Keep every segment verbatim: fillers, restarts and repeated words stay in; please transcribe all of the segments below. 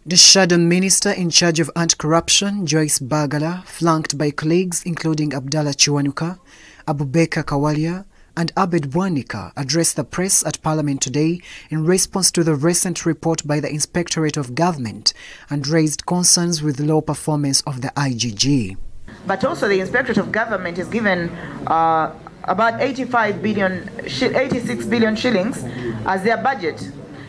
The shadow minister in charge of anti-corruption, Joyce Bagala, flanked by colleagues including Abdallah Chiwanuka, Abubakar Kawalia and Abed Bwanika, addressed the press at Parliament today in response to the recent report by the Inspectorate of Government and raised concerns with the low performance of the I G G. But also the Inspectorate of Government is given uh, about eighty-five billion, eighty-six billion shillings as their budget.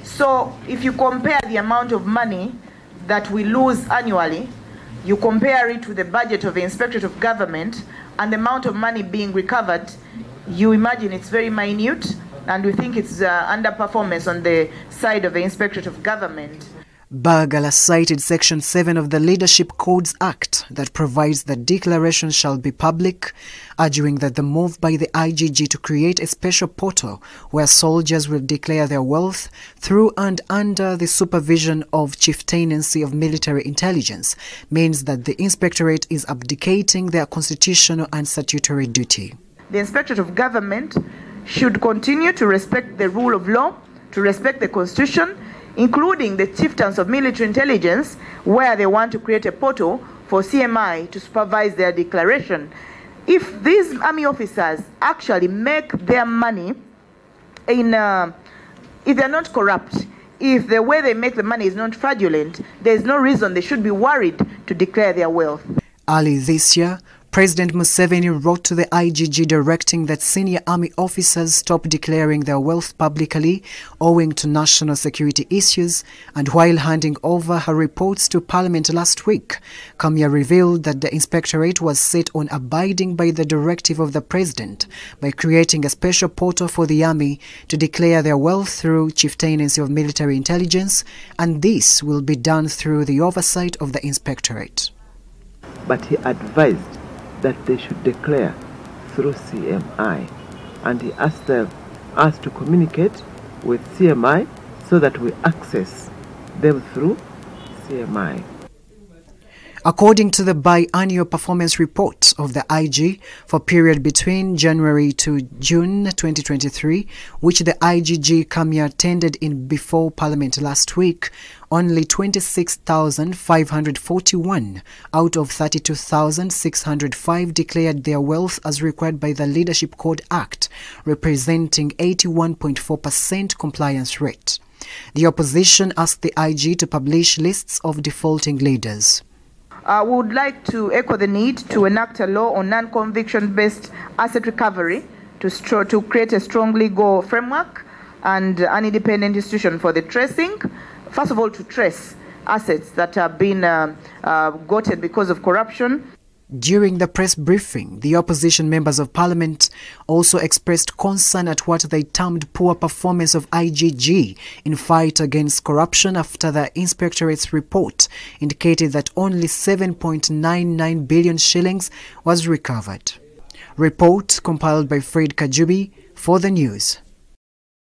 So if you compare the amount of money that we lose annually, you compare it to the budget of the Inspectorate of Government and the amount of money being recovered, you imagine it's very minute, and we think it's uh, underperformance on the side of the Inspectorate of Government. Bagala cited Section seven of the Leadership Codes Act that provides that declarations shall be public, arguing that the move by the I G G to create a special portal where soldiers will declare their wealth through and under the supervision of Chieftaincy of Military Intelligence means that the Inspectorate is abdicating their constitutional and statutory duty. The Inspectorate of Government should continue to respect the rule of law, to respect the Constitution, including the Chieftains of Military Intelligence, where they want to create a portal for C M I to supervise their declaration. If these army officers actually make their money in, uh, if they're not corrupt, if the way they make the money is not fraudulent, there's no reason they should be worried to declare their wealth. Early this year, President Museveni wrote to the I G G directing that senior army officers stop declaring their wealth publicly owing to national security issues, and while handing over her reports to Parliament last week, Kamya revealed that the Inspectorate was set on abiding by the directive of the President by creating a special portal for the army to declare their wealth through Chieftaincy of Military Intelligence, and this will be done through the oversight of the Inspectorate. But he advised that they should declare through C M I, and he asked them, us to communicate with C M I so that we access them through C M I. According to the biannual performance report of the I G for period between January to June twenty twenty-three, which the I G G Kamya attended in before Parliament last week, only twenty-six thousand five hundred forty-one out of thirty-two thousand six hundred five declared their wealth as required by the Leadership Code Act, representing eighty-one point four percent compliance rate. The opposition asked the I G to publish lists of defaulting leaders. Uh, we would like to echo the need to enact a law on non-conviction-based asset recovery to, to create a strong legal framework and an independent institution for the tracing. First of all, to trace assets that have been uh, uh, gotten because of corruption. During the press briefing, the opposition members of Parliament also expressed concern at what they termed poor performance of I G G in fight against corruption after the Inspectorate's report indicated that only seven point nine nine billion shillings was recovered. Report compiled by Fred Kajubi for the news.